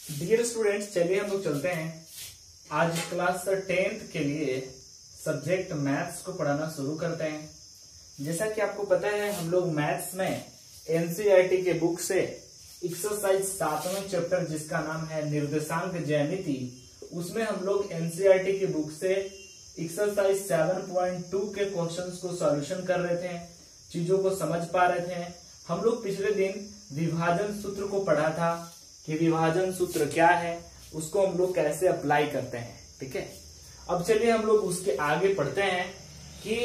Dear students, चलिए हम लोग चलते हैं आज क्लास 10th के लिए सब्जेक्ट मैथ्स को पढ़ाना शुरू करते हैं। जैसा कि आपको पता है, हम लोग मैथ्स में एनसीईआरटी के बुक से एक्सरसाइज 7वें चैप्टर जिसका नाम है निर्देशांक ज्यामिति, उसमें हम लोग एनसीईआरटी की बुक से एक्सरसाइज 7.2 के क्वेश्चंस को सॉल्यूशन कर रहे थे, चीजों को समझ पा रहे थे। हम लोग पिछले दिन विभाजन सूत्र को पढ़ा था कि विभाजन सूत्र क्या है, उसको हम लोग कैसे अप्लाई करते हैं। ठीक है, अब चलिए हम लोग उसके आगे पढ़ते हैं कि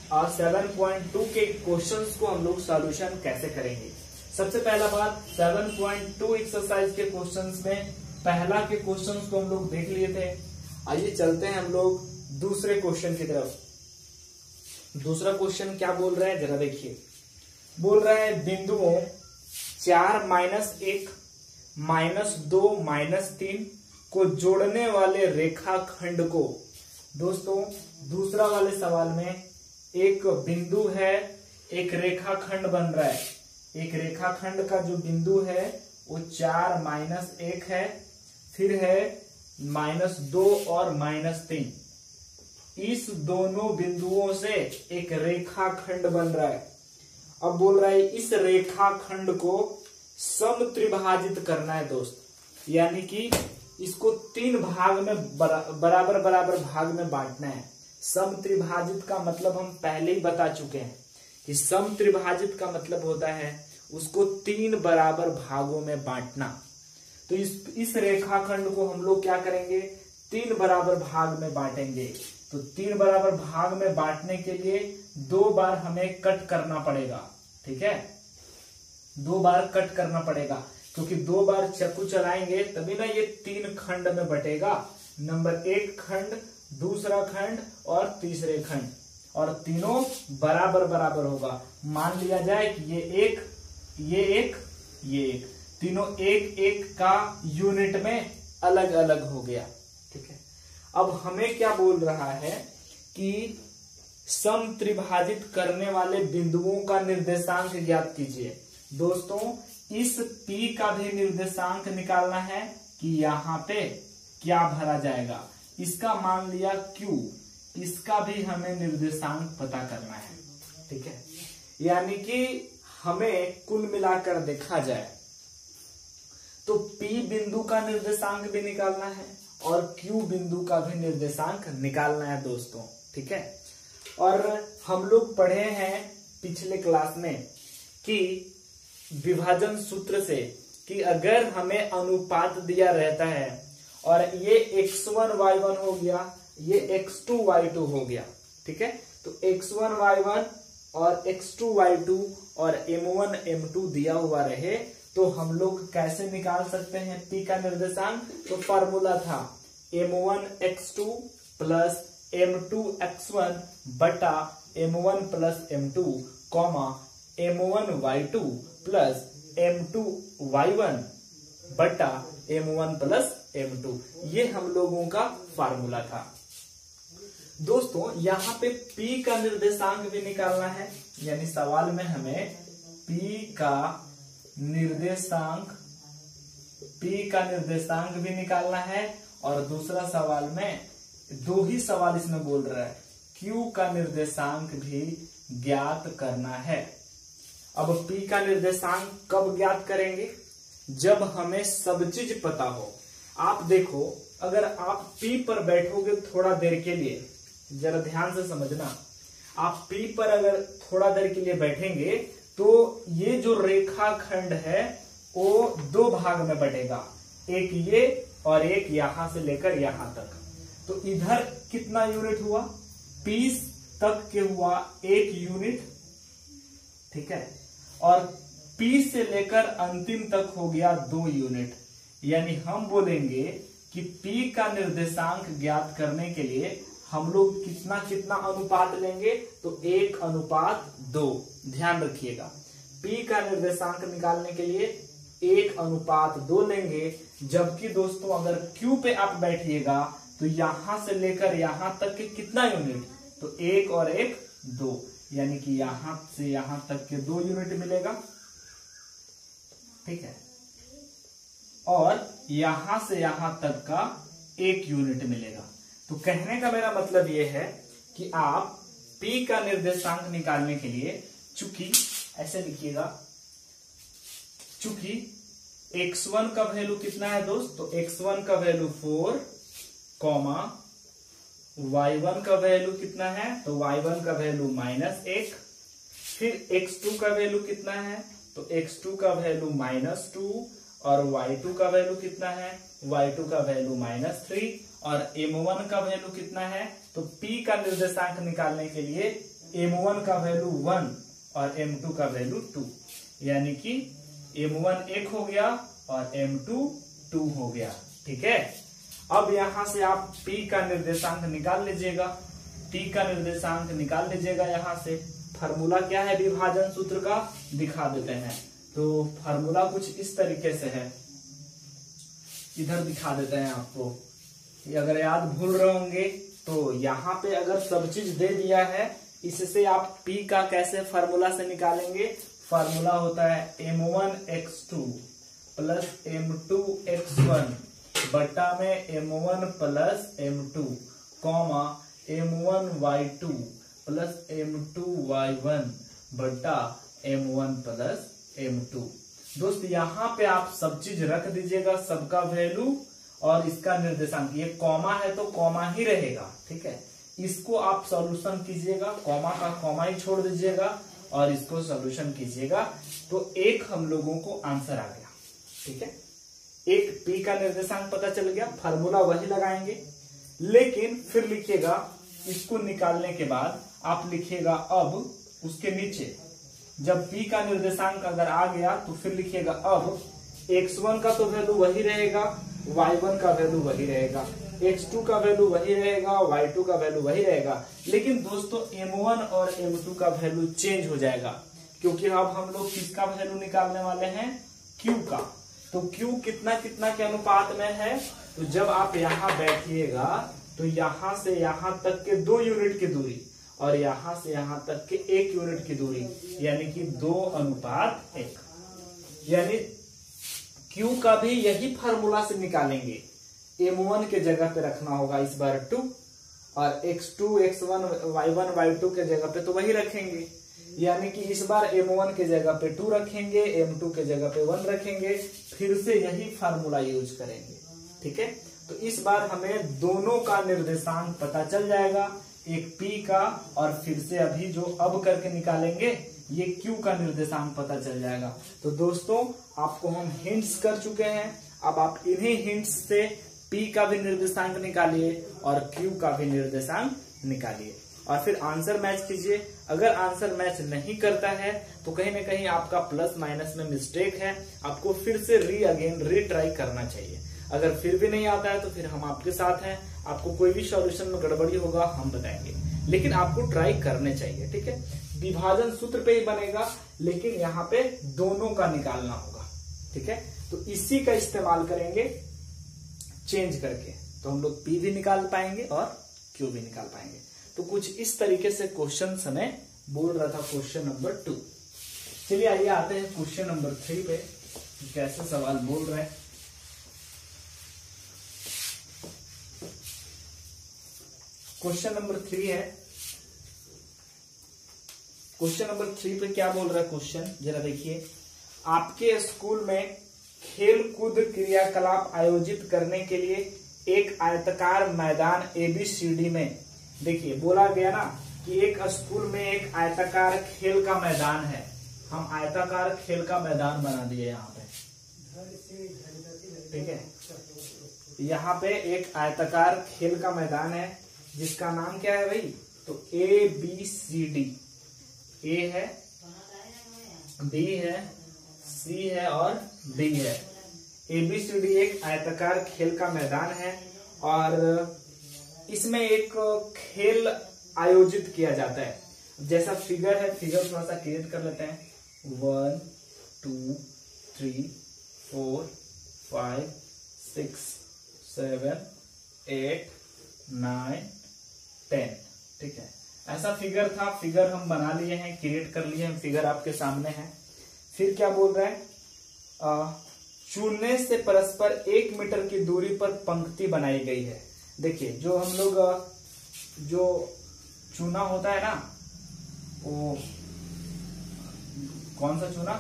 7.2 के क्वेश्चंस को हम लोग सॉल्यूशन कैसे करेंगे। सबसे पहला बात, 7.2 एक्सरसाइज के क्वेश्चंस में पहला के क्वेश्चंस को हम लोग देख लिए थे। आइए चलते हैं हम लोग दूसरे क्वेश्चन की तरफ। दूसरा क्वेश्चन क्या बोल रहा है जरा देखिए। बोल रहा है बिंदुओं 4 - 1 -2 -3 को जोड़ने वाले रेखाखंड को। दोस्तों, दूसरा वाले सवाल में एक बिंदु है, एक रेखाखंड बन रहा है। एक रेखाखंड का जो बिंदु है वो 4 - 1 है, फिर है -2 और -3। इस दोनों बिंदुओं से एक रेखाखंड बन रहा है। अब बोल रहा है इस रेखाखंड को समत्रिभाजित करना है दोस्त, यानी कि इसको 3 भाग में बराबर बराबर भाग में बांटना है। समत्रिभाजित का मतलब हम पहले ही बता चुके हैं कि समत्रिभाजित का मतलब होता है उसको 3 बराबर भागों में बांटना। तो इस रेखाखंड को हम लोग क्या करेंगे, 3 बराबर भाग में बांटेंगे। तो 3 बराबर भाग में बांटने के लिए 2 बार हमें कट करना पड़ेगा। ठीक है, 2 बार कट करना पड़ेगा, क्योंकि 2 बार चाकू चलाएंगे तभी ना ये 3 खंड में बटेगा। नंबर 1 खंड, दूसरा खंड और तीसरे खंड, और तीनों बराबर बराबर होगा। मान लिया जाए कि ये एक, तीनों एक एक का यूनिट में अलग अलग हो गया। ठीक है, अब हमें क्या बोल रहा है कि समत्रिभाजित करने वाले बिंदुओं का निर्देशांक ज्ञात कीजिए। दोस्तों, इस P का भी निर्देशांक निकालना है कि यहाँ पे क्या भरा जाएगा। इसका मान लिया Q, इसका भी हमें निर्देशांक पता करना है। ठीक है, यानी कि हमें कुल मिलाकर देखा जाए तो P बिंदु का निर्देशांक भी निकालना है और Q बिंदु का भी निर्देशांक निकालना है दोस्तों। ठीक है, और हम लोग पढ़े हैं पिछले क्लास में कि विभाजन सूत्र से कि अगर हमें अनुपात दिया रहता है और ये x1 y1 हो गया, ये x2 y2 हो गया। ठीक है, तो x1 y1 और x2 y2 और m1 m2 दिया हुआ रहे तो हम लोग कैसे निकाल सकते हैं P का निर्देशांक। तो फॉर्मूला था m1 x2 plus m2 x1 बटा m1 plus m2 comma m1 y2 plus m2 y1 बटा m1 प्लस m2। ये हम लोगों का फार्मूला था। दोस्तों, यहाँ पे P का निर्देशांक भी निकालना है, यानी सवाल में हमें P का निर्देशांक भी निकालना है, और दूसरा सवाल में 2 ही सवाल इसमें बोल रहा है, Q का निर्देशांक भी ज्ञात करना है। अब P का निर्देशांक कब ज्ञात करेंगे, जब हमें सब चीज पता हो। आप देखो, अगर आप P पर बैठोगे थोड़ा देर के लिए, जरा ध्यान से समझना, आप P पर अगर थोड़ा देर के लिए बैठेंगे तो ये जो रेखाखंड है वो 2 भाग में बटेगा, एक ये और एक यहां से लेकर यहां तक। तो इधर कितना यूनिट हुआ, P तक के हुआ 1 यूनिट। ठीक है, और P से लेकर अंतिम तक हो गया 2 यूनिट। यानी हम बोलेंगे कि P का निर्देशांक ज्ञात करने के लिए हम लोग कितना कितना अनुपात लेंगे, तो 1:2। ध्यान रखिएगा, P का निर्देशांक निकालने के लिए 1:2 लेंगे। जबकि दोस्तों, अगर Q पे आप बैठिएगा तो यहां से लेकर यहां तक के कितना यूनिट, तो 1 और 1 2, यानी कि यहां से यहां तक के 2 यूनिट मिलेगा। ठीक है, और यहां से यहां तक का 1 यूनिट मिलेगा। तो कहने का मेरा मतलब यह है कि आप P का निर्देशांक निकालने के लिए, चूंकि ऐसे लिखिएगा, चूंकि x1 का वैल्यू कितना है दोस्त, तो x1 का वैल्यू 4, y1 का वैल्यू कितना है, तो y1 का वैल्यू -1, फिर x2 का वैल्यू कितना है, तो x2 का वैल्यू -2, और y2 का वैल्यू कितना है, y2 का वैल्यू -3, और m1 का वैल्यू कितना है, तो P का निर्देशांक निकालने के लिए m1 का वैल्यू 1 और m2 का वैल्यू 2, यानी कि m1 1 हो गया और m2 2 हो गया। ठीक है, अब यहां से आप P का निर्देशांक निकाल लीजिएगा, P का निर्देशांक निकाल लीजिएगा। यहां से फार्मूला क्या है विभाजन सूत्र का, दिखा देते हैं। तो फार्मूला कुछ इस तरीके से है, इधर दिखा देते हैं आपको। अगर याद भूल रहे होंगे तो यहाँ पे अगर सब चीज दे दिया है, इससे आप P का कैसे फार्मूला से निकालेंगे, फार्मूला होता है m1x2 प्लस m2x1 बट्टा में m1 plus m2 comma m1y2 plus m2y1 बट्टा m1 प्लस m2। दोस्त यहाँ पे आप सब चीज रख दीजिएगा, सबका वैल्यू और इसका निर्देशांक। ये कॉमा है तो कॉमा ही रहेगा, ठीक है। इसको आप सॉल्यूशन कीजिएगा, कॉमा का कॉमा ही छोड़ दीजिएगा और इसको सॉल्यूशन कीजिएगा, तो एक हम लोगों को आंसर आ गया। ठीक है, एक P का निर्देशांक पता चल गया, फार्मूला वही लगाएंगे। लेकिन फिर लिखिएगा, इसको निकालने के बाद आप लिखिएगा, अब उसके नीचे जब P का निर्देशांक अगर आ गया तो फिर लिखिएगा, अब x1 का तो वैल्यू वही रहेगा, y1 का वैल्यू वही रहेगा, x2 का वैल्यू वही रहेगा, y2 का वैल्यू वही रहेगा। लेकिन दोस्तों m1 और m2 का वैल्यू चेंज हो जाएगा, क्योंकि अब हम लोग किसका वैल्यू निकालने वाले हैं, q का। तो q कितना कितना के अनुपात में है, तो जब आप यहाँ बैठिएगा तो यहाँ से यहाँ तक के 2 यूनिट की दूरी और यहाँ से यहाँ तक के 1 यूनिट की दूरी, यानी कि 2:1, यानी Q का भी यही फार्मूला से निकालेंगे। m1 के जगह पे रखना होगा इस बार 2, और x2 x1 y1 y2 के जगह पे तो वही रखेंगे, यानी कि इस बार m1 के जगह पे 2 रखेंगे, m2 के जगह पे 1 रखेंगे, फिर से यही फार्मूला यूज करेंगे। ठीक है, तो इस बार हमें दोनों का निर्देशांक पता चल जाएगा, एक P का और फिर से अभी जो अब करके निकालेंगे ये Q का निर्देशांक पता चल जाएगा। तो दोस्तों आपको हम हिंट्स कर चुके हैं, अब आप इन्हीं हिंट्स से P का भी निर्देशांक निकालिए और Q का भी निर्देशांक निकालिए और फिर आंसर मैच कीजिए। अगर आंसर मैच नहीं करता है तो कहीं ना कहीं आपका प्लस माइनस में मिस्टेक है, आपको फिर से रीट्राई करना चाहिए। अगर फिर भी नहीं आता है तो फिर हम आपके साथ हैं, आपको कोई भी सॉल्यूशन में गड़बड़ी होगा हम बताएंगे, लेकिन आपको ट्राई करने चाहिए। ठीक है, विभाजन सूत्र पे ही बनेगा, लेकिन यहाँ पे दोनों का निकालना होगा। ठीक है, तो इसी का इस्तेमाल करेंगे चेंज करके, तो हम लोग P भी निकाल पाएंगे और Q भी निकाल पाएंगे। तो कुछ इस तरीके से क्वेश्चन हमें बोल रहा था, क्वेश्चन नंबर 2। चलिए आइए आते हैं क्वेश्चन नंबर 3 पे, कैसे सवाल बोल रहे हैं। क्वेश्चन नंबर 3 है। क्वेश्चन नंबर 3 पे क्या बोल रहा है क्वेश्चन, जरा देखिए। आपके स्कूल में खेल कूद क्रियाकलाप आयोजित करने के लिए एक आयताकार मैदान ABCD में, देखिए बोला गया ना कि एक स्कूल में एक आयताकार खेल का मैदान है, हम आयताकार खेल का मैदान बना दिए यहाँ पे। ठीक है, यहाँ पे एक आयताकार खेल का मैदान है जिसका नाम क्या है भाई, तो ABCD, A है, B है, C है और D है। ABCD एक आयताकार खेल का मैदान है और इसमें एक खेल आयोजित किया जाता है। जैसा फिगर है, फिगर थोड़ा सा क्रिएट कर लेते हैं। 1 2 3 4 5 6 7 8 9 10। ठीक है, ऐसा फिगर था, फिगर हम बना लिए हैं, क्रिएट कर लिए हैं, फिगर आपके सामने है। फिर क्या बोल रहा है, चूने से परस्पर 1 मीटर की दूरी पर पंक्ति बनाई गई है। देखिए जो हम लोग जो चूना होता है ना, वो कौन सा चूना,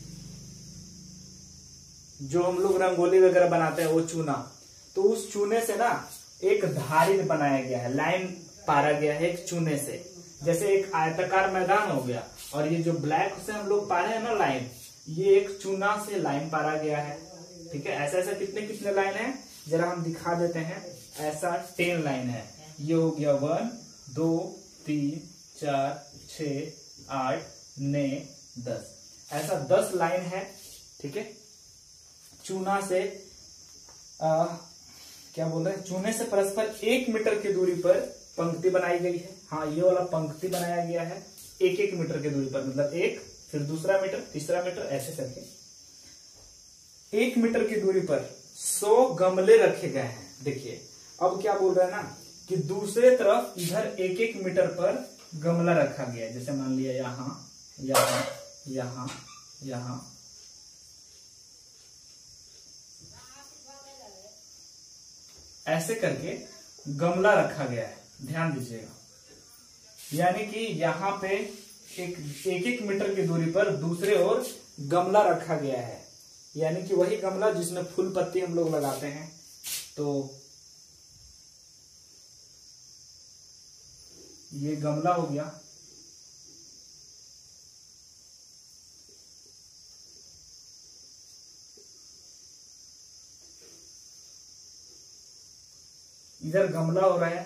जो हम लोग रंगोली वगैरह बनाते हैं वो चूना, तो उस चूने से ना एक धारी बनाया गया है, लाइन पारा गया है एक चूने से। जैसे एक आयताकार मैदान हो गया और ये जो ब्लैक से हम लोग पारे हैं ना लाइन, ये एक चूना से लाइन पारा गया है। ठीक है, ऐसा ऐसा कितने कितने लाइन है जरा हम दिखा देते हैं। ऐसा 10 लाइन है। ये हो गया 1 2 3 4 6 8 9 10, ऐसा 10 लाइन है। ठीक है, चूना से क्या बोल रहे हैं, चूने से परस्पर 1 मीटर की दूरी पर पंक्ति बनाई गई है। हाँ, ये वाला पंक्ति बनाया गया है 1-1 मीटर की दूरी पर, मतलब 1 फिर दूसरा मीटर तीसरा मीटर ऐसे करके 1 मीटर की दूरी पर 100 गमले रखे गए हैं। देखिए अब क्या बोल रहा है ना कि दूसरे तरफ इधर 1-1 मीटर पर गमला रखा गया है। जैसे मान लिया यहां यहां यहां यहां, ऐसे करके गमला रखा गया है। ध्यान दीजिएगा, यानी कि यहाँ पे एक मीटर की दूरी पर दूसरे ओर गमला रखा गया है, यानी कि वही गमला जिसमें फूल पत्ती हम लोग लगाते हैं। तो ये गमला हो गया। इधर गमला हो रहा है,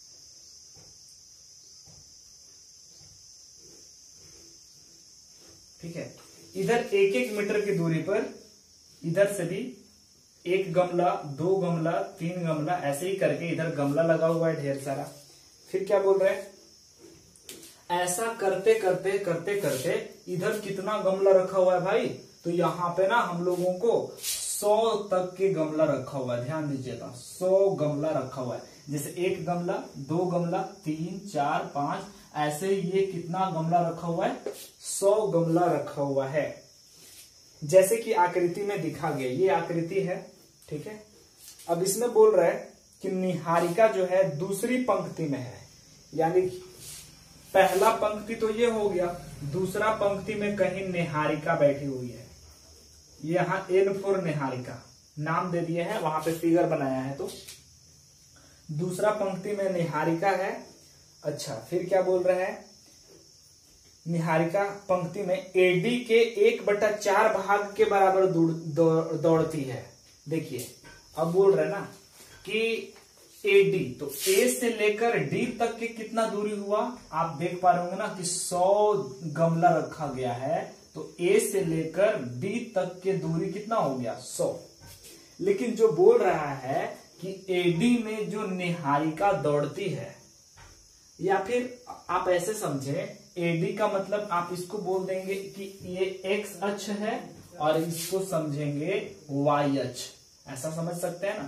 ठीक है। इधर 1-1 मीटर की दूरी पर इधर से भी 1 गमला 2 गमला 3 गमला ऐसे ही करके इधर गमला लगा हुआ है ढेर सारा। फिर क्या बोल रहे हैं, ऐसा करते करते करते करते इधर कितना गमला रखा हुआ है भाई, तो यहाँ पे ना हम लोगों को 100 तक के गमला रखा हुआ है। ध्यान दीजिएगा, 100 गमला रखा हुआ है। जैसे 1 गमला 2 गमला 3 4 5 ऐसे ये कितना गमला रखा हुआ है, 100 गमला रखा हुआ है। जैसे कि आकृति में दिखा गया, ये आकृति है। ठीक है, अब इसमें बोल रहा है कि निहारिका जो है दूसरी पंक्ति में है, यानी पहला पंक्ति तो ये हो गया, दूसरा पंक्ति में कहीं निहारिका बैठी हुई है। यहां N4 निहारिका नाम दे दिए हैं, वहां पे फिगर बनाया है। तो दूसरा पंक्ति में निहारिका है। अच्छा, फिर क्या बोल रहे हैं, निहारिका पंक्ति में एडी के 1/4 भाग के बराबर दौड़ती है। देखिए अब बोल रहे हैं ना कि एडी, तो ए से लेकर डी तक की कितना दूरी हुआ, आप देख पा रहे होंगे ना कि 100 गमला रखा गया है, तो ए से लेकर डी तक की दूरी कितना हो गया, 100। लेकिन जो बोल रहा है कि एडी में जो निहारिका दौड़ती है, या फिर आप ऐसे समझे, एडी का मतलब आप इसको बोल देंगे कि ये एक्स अक्ष है और इसको समझेंगे वाई अक्ष, ऐसा समझ सकते हैं ना।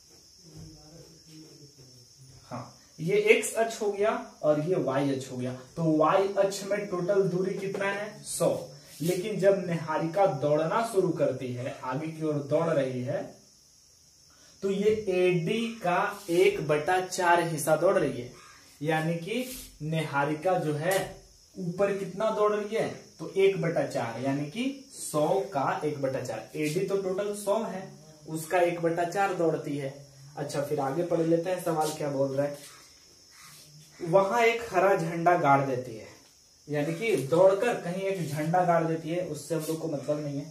हाँ, ये एक्स अक्ष हो गया और ये वाई अक्ष हो गया, तो वाई अक्ष में टोटल दूरी कितना है, 100। लेकिन जब निहारिका दौड़ना शुरू करती है, आगे की ओर दौड़ रही है, तो ये एडी का 1/4 हिस्सा दौड़ रही है, यानी कि निहारिका जो है ऊपर कितना दौड़ रही है, तो 1/4, यानी कि 100 का 1/4। एडी तो टोटल 100 है, उसका 1/4 दौड़ती है। अच्छा, फिर आगे पढ़ लेते हैं, सवाल क्या बोल रहा है। वहां एक हरा झंडा गाड़ देती है, यानी कि दौड़कर कहीं एक झंडा गाड़ देती है, उससे हम लोग को मतलब नहीं है।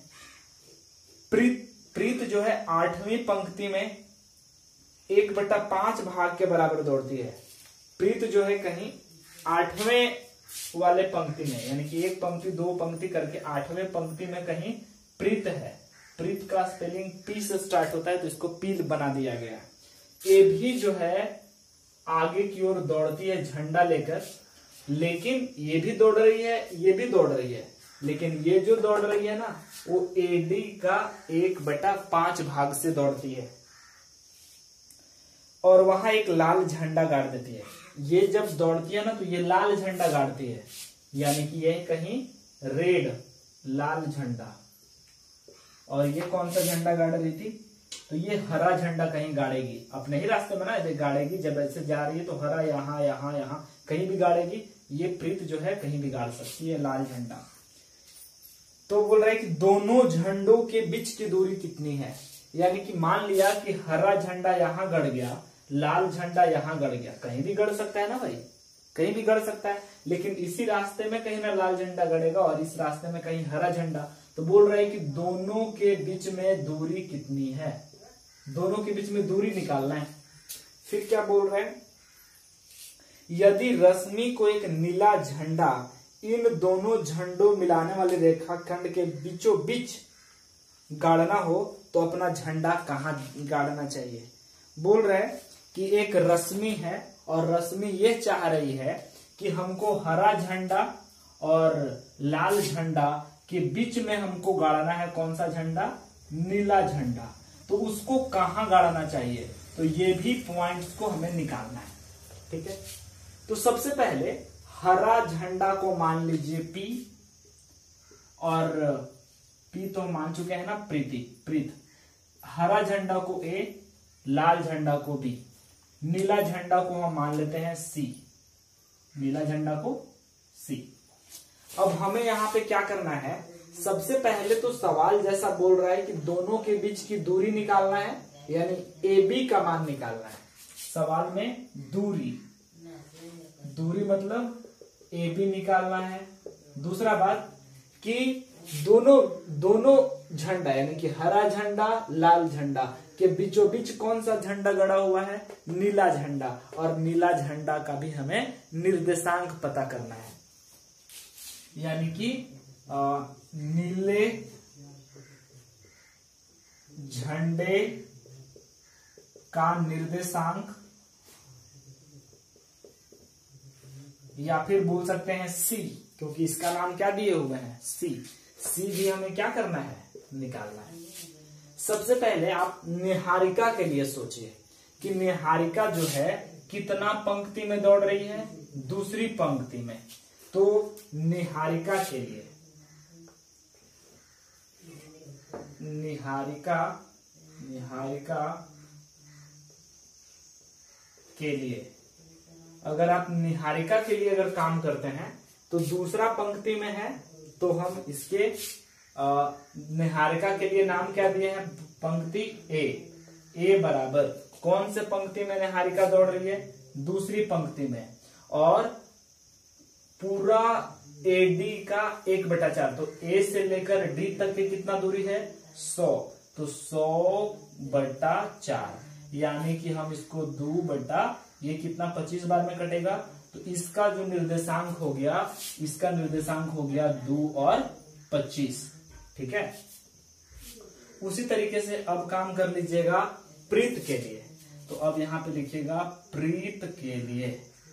प्रीत जो है 8वीं पंक्ति में 1/5 भाग के बराबर दौड़ती है। प्रीत जो है कहीं 8वें वाले पंक्ति में, यानी कि 1 पंक्ति 2 पंक्ति करके 8वें पंक्ति में कहीं प्रीत है। प्रीत का स्पेलिंग पी से स्टार्ट होता है, तो इसको पील बना दिया गया। ए भी जो है आगे की ओर दौड़ती है झंडा लेकर, लेकिन ये भी दौड़ रही है, ये भी दौड़ रही है, लेकिन ये जो दौड़ रही है ना, वो एडी का 1/5 भाग से दौड़ती है। और वहां एक लाल झंडा गाड़ देती है। ये जब दौड़ती है ना, तो ये लाल झंडा गाड़ती है, यानी कि यह कहीं रेड लाल झंडा। और ये कौन सा झंडा गाड़ रही थी, तो ये हरा झंडा कहीं गाड़ेगी अपने ही रास्ते में ना, गाड़ेगी जब ऐसे जा रही है तो हरा यहाँ यहाँ यहाँ कहीं भी गाड़ेगी। ये प्रीत जो है कहीं भी गाड़ सकती है लाल झंडा। तो बोल रहा है कि दोनों झंडों के बीच की दूरी कितनी है, यानी कि मान लिया कि हरा झंडा यहाँ गड़ गया, लाल झंडा यहाँ गड़ गया, कहीं भी गड़ सकता है ना भाई, कहीं भी गड़ सकता है, लेकिन इसी रास्ते में कहीं ना लाल झंडा गड़ेगा और इस रास्ते में कहीं हरा झंडा। तो बोल रहे हैं कि दोनों के बीच में दूरी कितनी है, दोनों के बीच में दूरी निकालना है। फिर क्या बोल रहे हैं, यदि रश्मि को एक नीला झंडा इन दोनों झंडों मिलाने वाले रेखाखंड के बीचों बीच गाड़ना हो तो अपना झंडा कहाँ गाड़ना चाहिए। बोल रहे हैं कि एक रश्मि है और रश्मि ये चाह रही है कि हमको हरा झंडा और लाल झंडा के बीच में हमको गाड़ना है कौन सा झंडा, नीला झंडा। तो उसको कहाँ गाड़ना चाहिए, तो ये भी पॉइंट्स को हमें निकालना है। ठीक है, तो सबसे पहले हरा झंडा को मान लीजिए P, और P तो मान चुके हैं ना प्रीत। हरा झंडा को A, लाल झंडा को B, नीला झंडा को हम मान लेते हैं C, नीला झंडा को C। अब हमें यहाँ पे क्या करना है, सबसे पहले तो सवाल जैसा बोल रहा है कि दोनों के बीच की दूरी निकालना है, यानी AB का मान निकालना है। सवाल में दूरी मतलब AB निकालना है। दूसरा बात कि दोनों झंडा यानी कि हरा झंडा लाल झंडा के बीचों बीच कौन सा झंडा गड़ा हुआ है, नीला झंडा, और नीला झंडा का भी हमें निर्देशांक पता करना है, यानी कि नीले झंडे का निर्देशांक, या फिर बोल सकते हैं C, क्योंकि इसका नाम क्या दिए हुए हैं C भी हमें क्या करना है, निकालना है। सबसे पहले आप निहारिका के लिए सोचिए कि निहारिका जो है कितना पंक्ति में दौड़ रही है, दूसरी पंक्ति में। तो निहारिका के लिए अगर आप निहारिका के लिए अगर काम करते हैं तो दूसरा पंक्ति में है, तो हम इसके निहारिका के लिए नाम क्या दिए हैं, पंक्ति ए बराबर कौन से पंक्ति में निहारिका दौड़ रही है, दूसरी पंक्ति में, और पूरा AD का 1/4, तो A से लेकर D तक की कितना दूरी है 100, तो 100/4, यानी कि हम इसको 2 ये कितना 25 बार में कटेगा, तो इसका जो निर्देशांक हो गया, इसका निर्देशांक हो गया 2 और 25। ठीक है, उसी तरीके से अब काम कर लीजिएगा प्रीत के लिए। तो अब यहां पे लिखिएगा प्रीत के लिए,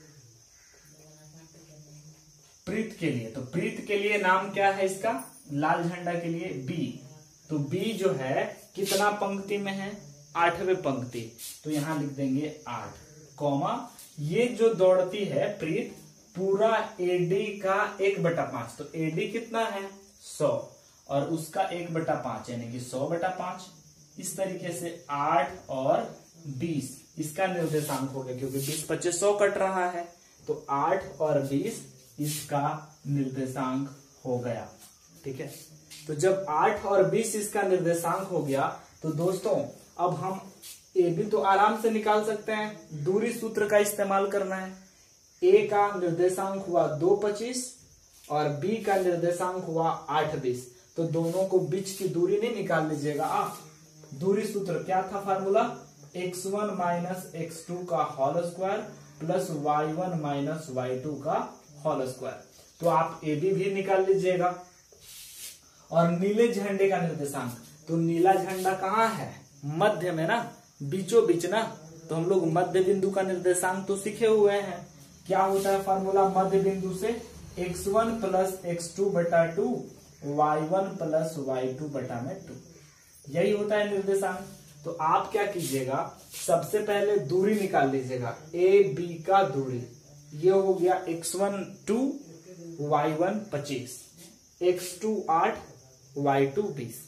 तो प्रीत के लिए नाम क्या है इसका, लाल झंडा के लिए B, तो B जो है कितना पंक्ति में है, 8वें पंक्ति, तो यहां लिख देंगे 8, कॉमा ये जो दौड़ती है प्रीत पूरा AD का 1/5, तो AD कितना है 100 और उसका 1/5 यानी कि 100/5। इस तरीके से 8 और 20 इसका निर्देशांक हो गया, क्योंकि 20 25 100 कट रहा है, तो 8 और 20 इसका निर्देशांक हो गया। ठीक है, तो जब 8 और 20 इसका निर्देशांक हो गया, तो दोस्तों अब हम AB तो आराम से निकाल सकते हैं, दूरी सूत्र का इस्तेमाल करना है। A का निर्देशांक हुआ 2,25 और B का निर्देशांक हुआ 8,20, तो दोनों को बीच की दूरी नहीं निकाल लीजिएगा आप। दूरी सूत्र क्या था फार्मूला, x1 माइनस x2 का whole square plus y1 minus y2 का होल स्क्वायर, तो आप AB भी निकाल लीजिएगा। और नीले झंडे का निर्देशांक, तो नीला झंडा कहाँ है, मध्य में ना, बीचों बीच ना, तो हम लोग मध्य बिंदु का निर्देशांक तो सीखे हुए हैं। क्या होता है फार्मूला मध्य बिंदु से, x1 plus x2/2 y1 plus y2/2, यही होता है निर्देशांक। तो आप क्या कीजिएगा, सबसे पहले दूरी निकाल लीजिएगा, AB का दूरी, ये हो गया x1 2 y1 25, x2 8 y2 20,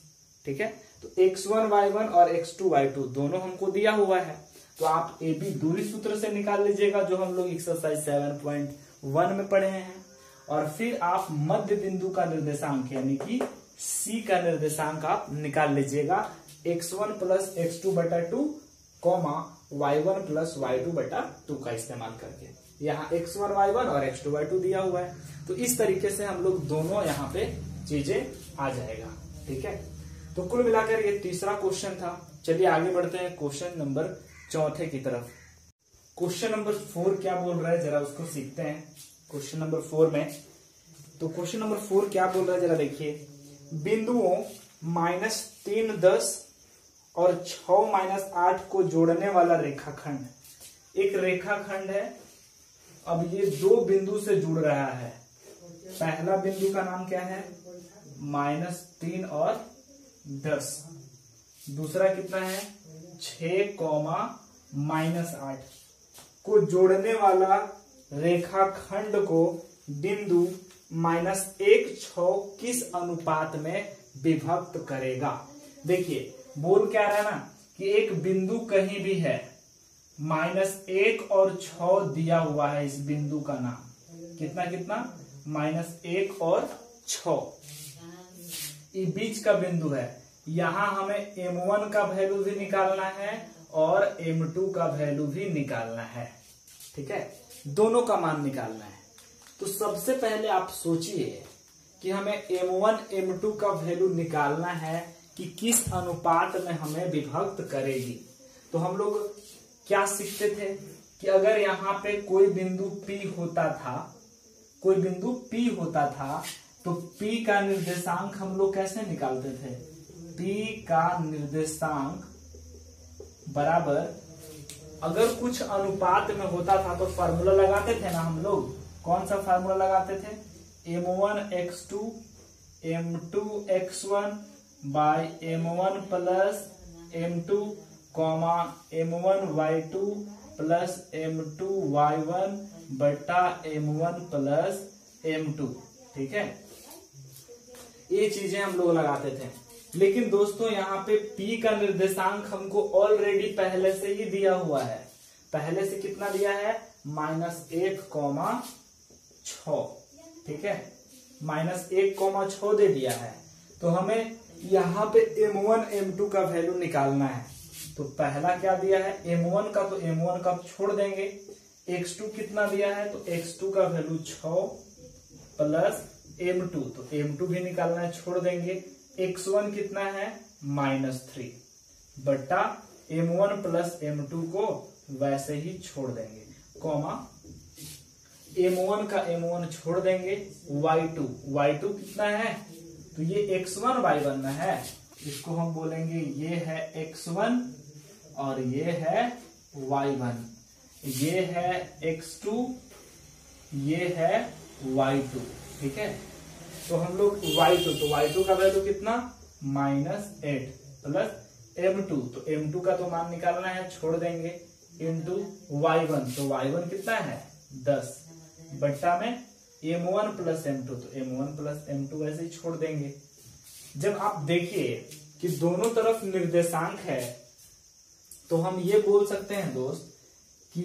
ठीक है। तो x1 y1 और x2 y2 दोनों हमको दिया हुआ है, तो आप ए बी दूरी सूत्र से निकाल लीजिएगा जो हम लोग एक्सरसाइज 7.1 में पढ़े हैं। और फिर आप मध्य बिंदु का निर्देशांक यानी कि सी का निर्देशांक आप निकाल लीजिएगा x1 प्लस x2 बटा 2 कॉमा y1 प्लस y2 बटा 2 का इस्तेमाल करके। यहाँ x1 y1 और x2 y2 दिया हुआ है, तो इस तरीके से हम लोग दोनों यहाँ पे चीजें आ जाएगा, ठीक है। तो कुल मिलाकर ये तीसरा क्वेश्चन था। चलिए आगे बढ़ते हैं क्वेश्चन नंबर चौथे की तरफ। क्वेश्चन नंबर 4 क्या बोल रहा है जरा उसको सीखते हैं। क्वेश्चन नंबर 4 में, तो क्वेश्चन नंबर 4 क्या बोल रहा है जरा देखिए। बिंदुओं -3 10 और 6 -8 को जोड़ने वाला रेखाखंड, एक रेखाखंड है। अब ये दो बिंदु से जुड़ रहा है। पहला बिंदु का नाम क्या है, -3 और 10। दूसरा कितना है, 6, -8 को जोड़ने वाला रेखाखंड को बिंदु -1 6 किस अनुपात में विभक्त करेगा। देखिए बोल क्या रहा है ना कि एक बिंदु कहीं भी है, -1 और 6 दिया हुआ है। इस बिंदु का नाम कितना कितना, -1 और 6, ये बीच का बिंदु है। यहां हमें M1 का वैल्यू भी निकालना है और M2 का वैल्यू भी निकालना है, ठीक है, दोनों का मान निकालना है। तो सबसे पहले आप सोचिए कि हमें M1 M2 का वैल्यू निकालना है कि किस अनुपात में हमें विभक्त करेगी। तो हम लोग क्या सीखते थे कि अगर यहाँ पे कोई बिंदु P होता था, कोई बिंदु P होता था, तो P का निर्देशांक हम लोग कैसे निकालते थे। P का निर्देशांक बराबर, अगर कुछ अनुपात में होता था तो फार्मूला लगाते थे ना हम लोग। कौन सा फार्मूला लगाते थे, M1x2 M2x1 bye M1 plus M2 comma M1y2 plus M2y1 बटा M1 प्लस M2, ठीक है। ये चीजें हम लोग लगाते थे। लेकिन दोस्तों यहाँ पे P का निर्देशांक हमको ऑलरेडी पहले से ही दिया हुआ है। पहले से कितना दिया है, -1, 6, ठीक है, -1, 6 दे दिया है। तो हमें यहाँ पे M1 M2 का वैल्यू निकालना है। तो पहला क्या दिया है, M1 का, तो M1 का छोड़ देंगे। x2 कितना दिया है, तो x2 का वैल्यू 6 प्लस M2, तो M2 भी निकालना है, छोड़ देंगे। x1 कितना है, -3 बटा M1 प्लस M2 को वैसे ही छोड़ देंगे, कॉमा M1 का M1 छोड़ देंगे। y2 कितना है, तो ये x1 y1 में है, इसको हम बोलेंगे ये है x1 और ये है y1, ये है x2, ये है y2, ठीक है। तो हम लोग y2 का वैल्यू कितना, -8 प्लस M2, तो M2 का तो मान निकालना है, छोड़ देंगे, इंटू y1, तो y1 कितना है 10 बट्टा में M1 प्लस M2, तो M1 प्लस M2 वैसे ही छोड़ देंगे। जब आप देखिए कि दोनों तरफ निर्देशांक है, तो हम ये बोल सकते हैं दोस्त कि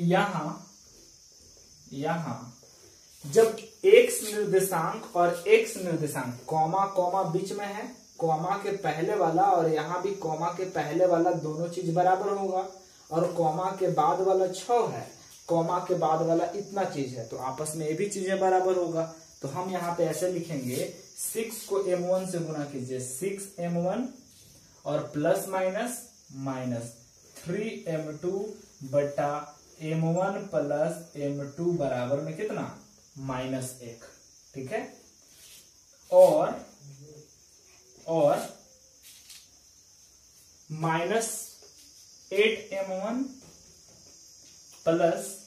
यहां जब x निर्देशांक और x निर्देशांक कॉमा बीच में है, कॉमा के पहले वाला और यहाँ भी कॉमा के पहले वाला दोनों चीज बराबर होगा, और कॉमा के बाद वाला 6 है, कॉमा के बाद वाला इतना चीज है, तो आपस में ये भी चीजें बराबर होगा। तो हम यहाँ पे ऐसे लिखेंगे, 6 को M1 से गुना कीजिए, 6M1 और प्लस माइनस 3M2 बटा M1 प्लस M2 बराबर में कितना, -1, ठीक है। और -8M1 प्लस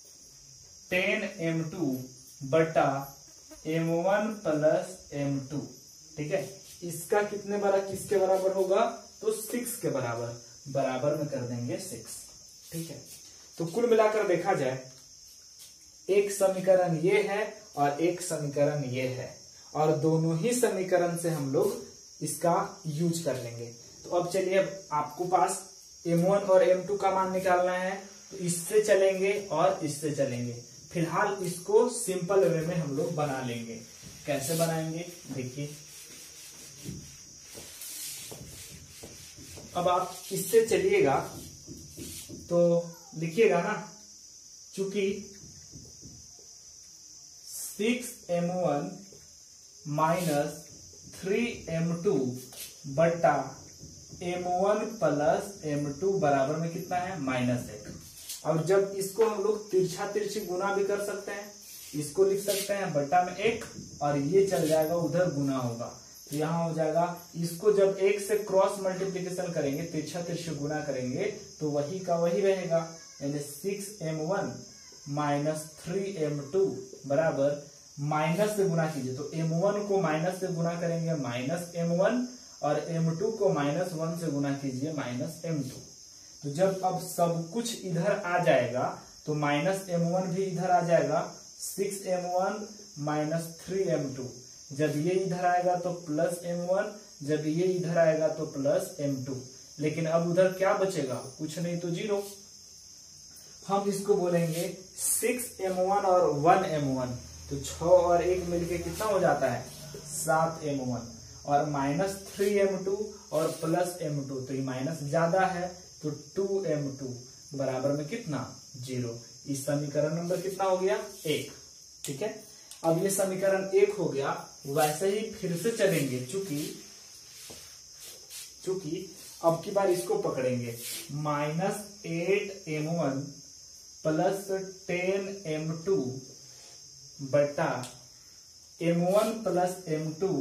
10M2 बटा M1 प्लस M2, ठीक है। इसका कितने किसके बराबर होगा, तो 6 के बराबर में कर देंगे 6, ठीक है। तो कुल मिलाकर देखा जाए, एक समीकरण ये है और एक समीकरण ये है, और दोनों ही समीकरण से हम लोग इसका यूज कर लेंगे। तो अब चलिए, आपको पास M1 और M2 का मान निकालना है, तो इससे चलेंगे और इससे चलेंगे। फिलहाल इसको सिंपल वे में हम लोग बना लेंगे। कैसे बनाएंगे देखिए, अब आप इससे चलिएगा तो लिखिएगा ना, चूंकि 6M1 माइनस 3M2 बटा M1 प्लस M2 बराबर में कितना है, -1। और जब इसको हम लोग तिरछा तिरछी गुना भी कर सकते हैं, इसको लिख सकते हैं बटा में 1 और ये चल जाएगा उधर गुना होगा, तो यहाँ हो जाएगा। इसको जब 1 से क्रॉस मल्टीप्लीकेशन करेंगे, तिरछा तिरछी गुना करेंगे, तो वही का वही रहेगा, यानी 6M1 माइनस 3M2 बराबर माइनस से गुना कीजिए, तो M1 को माइनस से गुना करेंगे -M1 और M2 को -1 से गुना कीजिए -M2। तो जब अब सब कुछ इधर आ जाएगा तो -M1 भी इधर आ जाएगा, 6M1 माइनस 3M2। जब ये इधर आएगा तो +M1, जब ये इधर आएगा तो +M2। लेकिन अब उधर क्या बचेगा, कुछ नहीं तो 0। हम इसको बोलेंगे 6M1 और 1M1, तो 6 और 1 मिलके कितना हो जाता है, 7M1 और -3M2 और +M2, तो ये माइनस ज्यादा है तो 2M2 बराबर में कितना, 0। इस समीकरण नंबर कितना हो गया, 1। ठीक है, अब ये समीकरण 1 हो गया। वैसे ही फिर से चलेंगे, चूंकि अब की बार इसको पकड़ेंगे, -8M1 प्लस 10M2 बटा M1 प्लस M2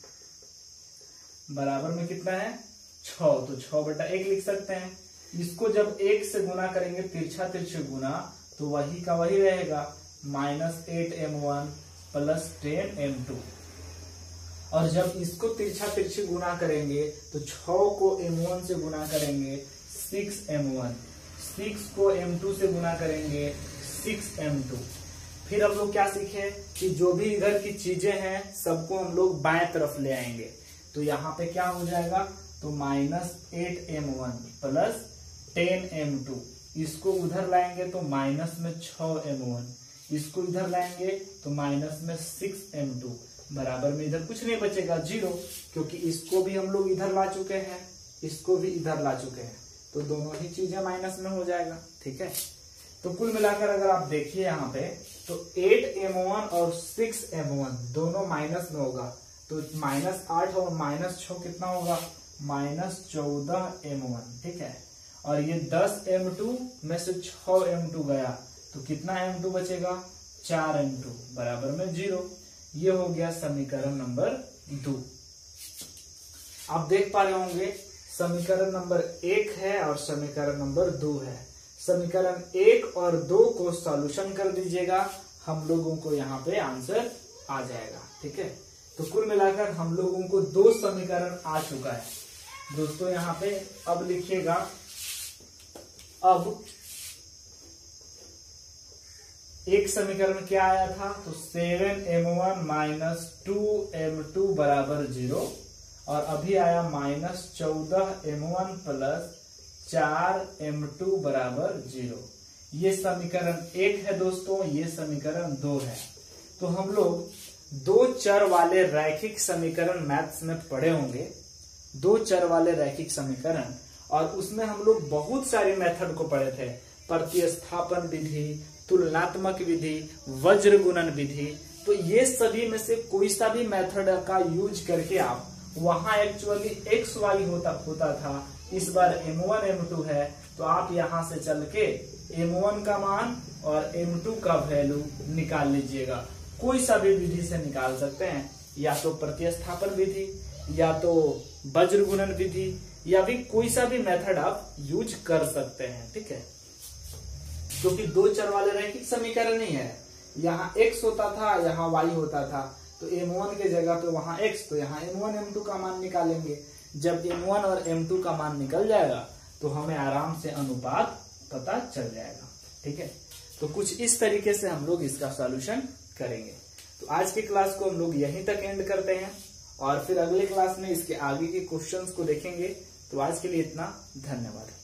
बराबर में कितना है, 6। तो 6 बटा 1 लिख सकते हैं। इसको जब 1 से गुना करेंगे, तिरछा तिरछे गुना, तो वही का वही रहेगा, -8M1 प्लस 10M2। और जब इसको तिरछा तिरछे गुना करेंगे तो 6 को M1 से गुना करेंगे 6M1, 6 को M2 से गुना करेंगे 6M2। फिर हम लोग क्या सीखे कि जो भी इधर की चीजें हैं सबको हम लोग बाएं तरफ ले आएंगे, तो यहाँ पे क्या हो जाएगा, तो -8M1 प्लस 10M2। इसको उधर लाएंगे तो माइनस में 6M1, इसको इधर लाएंगे तो माइनस में 6M2 बराबर में इधर कुछ नहीं बचेगा, 0, क्योंकि इसको भी हम लोग इधर ला चुके हैं, इसको भी इधर ला चुके हैं, तो दोनों ही चीजें माइनस में हो जाएगा। ठीक है, तो कुल मिलाकर अगर आप देखिए यहाँ पे, तो 8M1 और 6M1 दोनों माइनस में होगा, तो -8 और -6 कितना होगा, -14M1। ठीक है, और ये 10M2 में से 6M2 गया, तो कितना M2 बचेगा, 4M2 बराबर में 0। ये हो गया समीकरण नंबर 2। आप देख पा रहे होंगे समीकरण नंबर 1 है और समीकरण नंबर 2 है। समीकरण 1 और 2 को सॉल्यूशन कर दीजिएगा, हम लोगों को यहाँ पे आंसर आ जाएगा। ठीक है, तो कुल मिलाकर हम लोगों को 2 समीकरण आ चुका है दोस्तों। यहाँ पे अब लिखिएगा, अब एक समीकरण क्या आया था, तो 7M1 माइनस 2M2 बराबर 0, और अभी आया -14M1 प्लस 4M2 बराबर 0। ये समीकरण 1 है दोस्तों, ये समीकरण 2 है। तो हम लोग 2 चर वाले रैखिक समीकरण मैथ्स में पढ़े होंगे, 2 चर वाले रैखिक समीकरण, और उसमें हम लोग बहुत सारे मेथड को पढ़े थे, प्रतिस्थापन विधि, तुलनात्मक विधि, वज्र गुणन विधि। तो ये सभी में से कोई सा भी मेथड का यूज करके आप, वहां एक्चुअली एक्स वाई होता था, इस बार M1 M2 है, तो आप यहां से चल के M1 का मान और M2 का वैल्यू निकाल लीजिएगा। कोई सा भी विधि से निकाल सकते हैं, या तो प्रतिस्थापन विधि, या तो वज्र गुणन विधि, या भी कोई सा भी मेथड आप यूज कर सकते हैं। ठीक है, क्योंकि 2 चर वाले रैखिक समीकरण नहीं है, यहाँ x होता था, यहाँ y होता था, तो M1 के जगह पे वहां x, तो यहाँ M1 M2 का मान निकालेंगे। जब M1 और M2 का मान निकल जाएगा तो हमें आराम से अनुपात पता चल जाएगा। ठीक है, तो कुछ इस तरीके से हम लोग इसका सॉल्यूशन करेंगे। तो आज की क्लास को हम लोग यहीं तक एंड करते हैं, और फिर अगले क्लास में इसके आगे के क्वेश्चंस को देखेंगे। तो आज के लिए इतना, धन्यवाद।